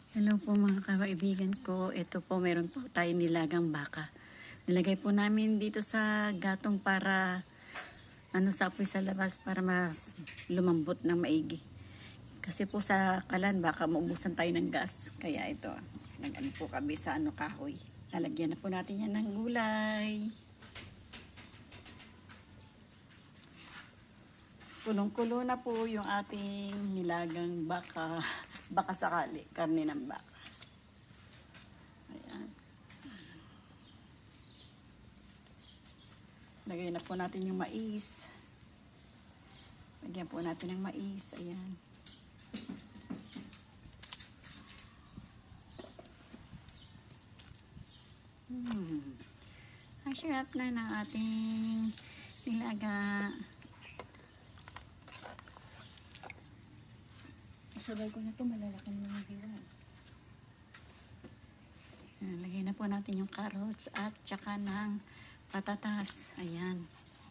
Hello po mga kaibigan ko. Ito po, meron po tayo nilagang baka. Nilagay po namin dito sa gatong para sa apoy sa labas para mas lumambot ng maigi. Kasi po sa kalan baka maubusan tayo ng gas. Kaya ito, nag-ano po kami sa kahoy. Lalagyan na po natin yan ng gulay. Kulong-kulo na po yung ating nilagang baka. Baka sakali, karne ng baka. Ayan. Lagay na po natin yung mais. Lagyan po natin ng mais. Ayan. Ang sarap na ng ating nilaga. Sabay ko na ito, malalaki na ng hiwa. Lagay na po natin yung carrots at tsaka ng patatas. Ayan.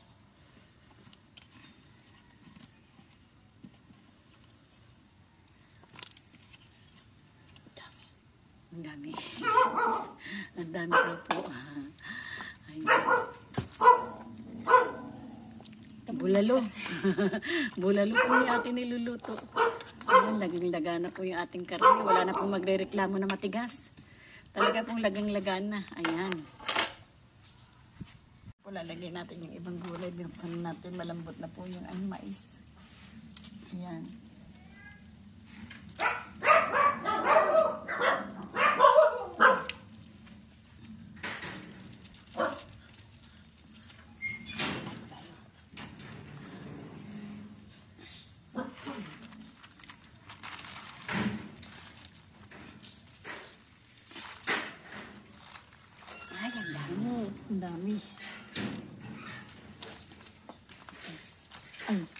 Ang dami. Ang dami po. Ayan. Bulalo. Bulalo po yung ating niluluto. Ayan, lagang-laga na po yung ating karne. Wala na pong magre-reklamo na matigas. Talaga pong lagang-laga na. Ayan. Lalagay natin yung ibang gulay. Binuksan natin. Malambot na po yung mais. Ayan. Ay, ang dami. Ang dami. Ay.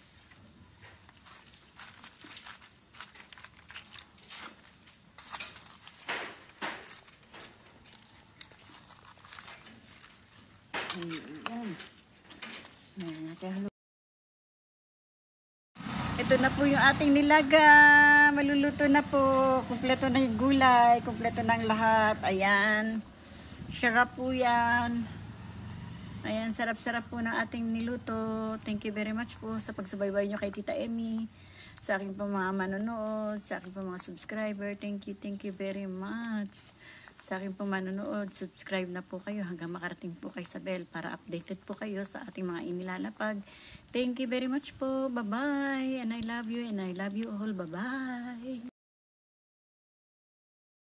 Ayan. Ito na po yung ating nilaga. Maluluto na po. Kumpleto na yung gulay. Kumpleto na ang lahat. Ayan. Sarap po yan. Ayan, sarap-sarap po ng ating niluto. Thank you very much po sa pagsubaybay nyo kay Tita Emmy. Sa aking po mga manonood. Sa aking po mga subscriber. Thank you very much. Sa aking po manonood, subscribe na po kayo hanggang makarating po kay Isabel para updated po kayo sa ating mga inilalapag. Thank you very much po. Bye-bye. And I love you all. Bye-bye.